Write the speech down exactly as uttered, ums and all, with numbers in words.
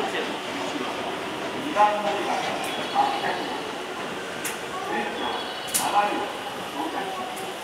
にばん乗り場からはっぴゃくえん。電車なな両到着します。